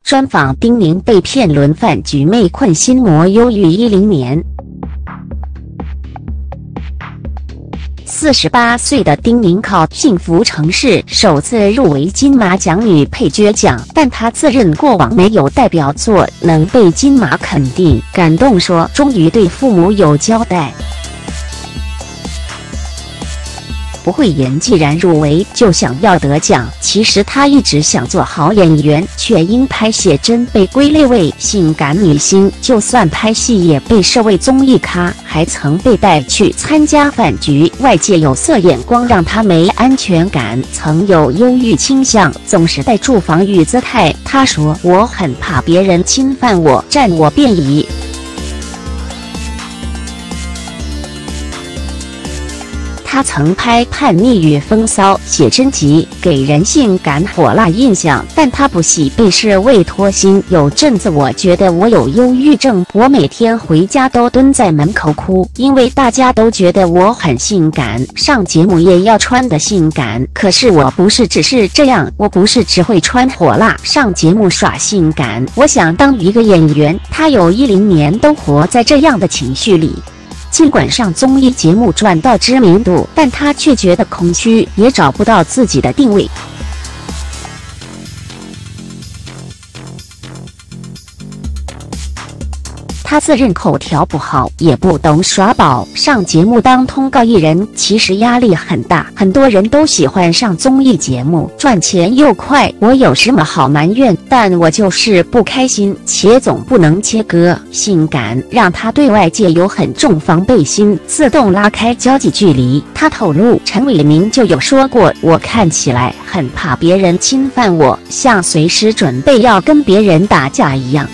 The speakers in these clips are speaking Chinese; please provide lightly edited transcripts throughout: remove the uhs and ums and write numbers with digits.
专访丁宁被骗轮饭局妹困心魔忧郁10年。48岁的丁宁靠《幸福城市》首次入围金马奖女配角奖，但她自认过往没有代表作能被金马肯定，感动说终于对父母有交代。不会演既然入围就想要得奖，其实她一直想做好演员，却因拍写真被归类为性感女星，就算拍戏也被设为综艺咖，还曾被带去参加饭局，外界有色眼光让她没安全感，曾有忧郁倾向，总是带住防御姿态。她说：“我很怕别人侵犯我，占我便宜。”他曾拍《叛逆与风骚》写真集，给人性感火辣印象，但他不喜被视为脱星。有阵子我觉得我有忧郁症，我每天回家都蹲在门口哭，因为大家都觉得我很性感，上节目也要穿得性感。可是我不是只是这样，我不是只会穿火辣上节目耍性感，我想当一个演员。他有10年都活在这样的情绪里。尽管上综艺节目赚到知名度，但他却觉得空虚，也找不到自己的定位。他自认口条不好，也不懂耍宝，上节目当通告艺人其实压力很大。很多人都喜欢上综艺节目，赚钱又快。我有什么好埋怨？但我就是不开心，且总不能切割。性感让他对外界有很重防备心，自动拉开交际距离。他透露，陈伟明就有说过，我看起来很怕别人侵犯我，像随时准备要跟别人打架一样。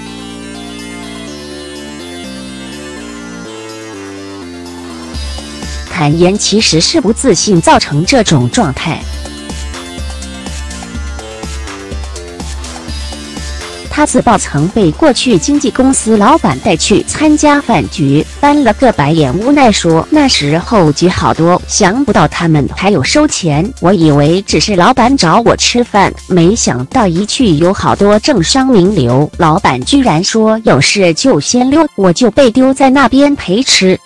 坦言其实是不自信造成这种状态。他自曝曾被过去经纪公司老板带去参加饭局，翻了个白眼，无奈说那时候局好多，想不到他们还有收钱，我以为只是老板找我吃饭，没想到一去有好多政商名流，老板居然说有事就先溜，我就被丢在那边陪吃。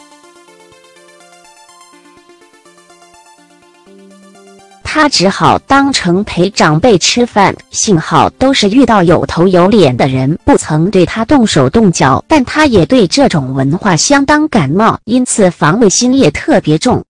他只好当成陪长辈吃饭，幸好都是遇到有头有脸的人，不曾对他动手动脚，但他也对这种文化相当感冒，因此防卫心也特别重。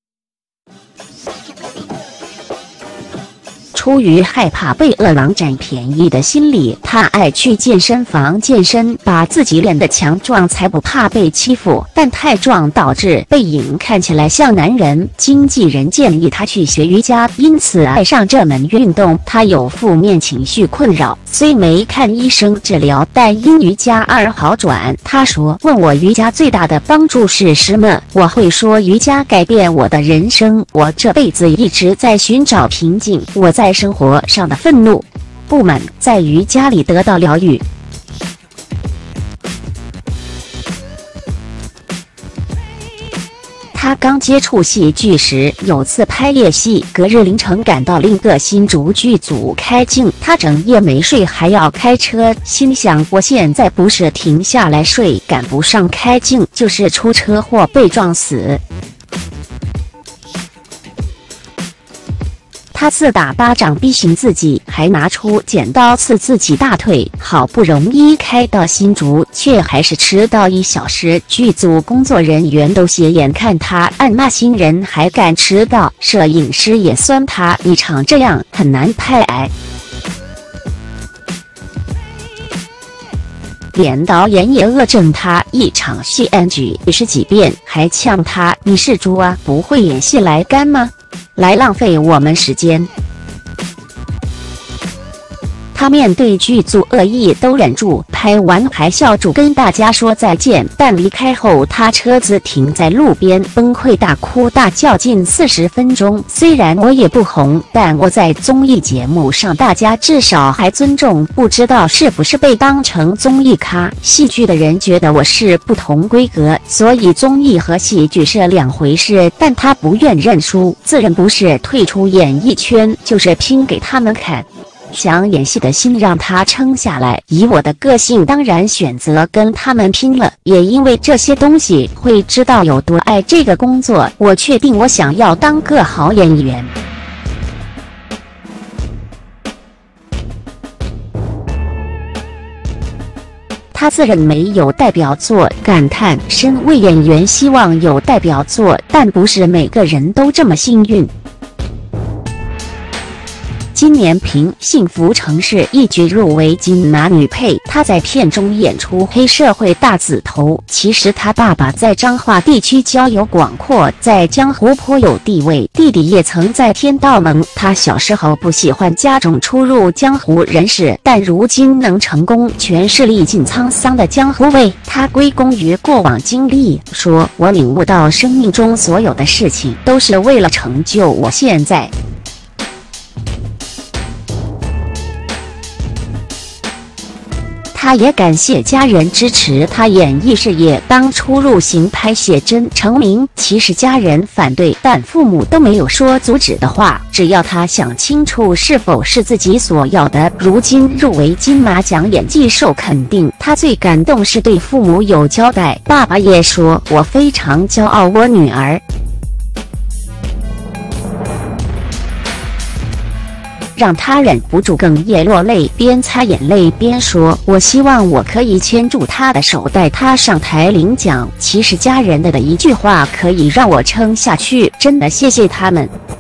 出于害怕被饿狼占便宜的心理，他爱去健身房健身，把自己练得强壮，才不怕被欺负。但太壮导致背影看起来像男人，经纪人建议他去学瑜伽，因此爱上这门运动。他有负面情绪困扰，虽没看医生治疗，但因瑜伽而好转。他说：“问我瑜伽最大的帮助是什么？我会说瑜伽改变我的人生。我这辈子一直在寻找平静，我在生活上的愤怒、不满，在瑜伽里得到疗愈。”他刚接触戏剧时，有次拍夜戏，隔日凌晨赶到另个新竹剧组开镜，他整夜没睡，还要开车，心想我现在不是停下来睡，赶不上开镜，就是出车祸被撞死。他自打巴掌逼醒自己，还拿出剪刀刺自己大腿，好不容易开到新竹，却还是迟到1小时。剧组工作人员都斜眼看他，暗骂新人还敢迟到，摄影师也酸他，一场这样很难拍。连导演也恶整他，一场戏 NG 10几遍，还呛他：“你是猪啊，不会演戏来干吗？来浪费我们时间。”他面对剧组恶意都忍住，拍完还笑着跟大家说再见。但离开后，他车子停在路边，崩溃大哭大叫近40分钟。虽然我也不红，但我在综艺节目上，大家至少还尊重。不知道是不是被当成综艺咖，戏剧的人觉得我是不同规格，所以综艺和戏剧是两回事。但他不愿认输，自认不是退出演艺圈，就是拼给他们看。 想演戏的心让他撑下来。以我的个性，当然选择跟他们拼了。也因为这些东西，会知道有多爱这个工作。我确定我想要当个好演员。他自认没有代表作，感叹身为演员希望有代表作，但不是每个人都这么幸运。今年凭《幸福城市》一举入围金马女配，她在片中演出黑社会大子头。其实她爸爸在彰化地区交友广阔，在江湖颇有地位，弟弟也曾在天道盟。她小时候不喜欢家中出入江湖人士，但如今能成功，全是历尽沧桑的江湖味。她归功于过往经历，说：“我领悟到生命中所有的事情都是为了成就我现在。”他也感谢家人支持他演艺事业。当初入行拍写真成名，其实家人反对，但父母都没有说阻止的话。只要他想清楚是否是自己所要的。如今入围金马奖，演技受肯定，他最感动是对父母有交代。爸爸也说：“我非常骄傲，我女儿。”让他忍不住哽咽落泪，边擦眼泪边说：“我希望我可以牵住他的手，带他上台领奖。”其实家人的一句话可以让我撑下去，真的谢谢他们。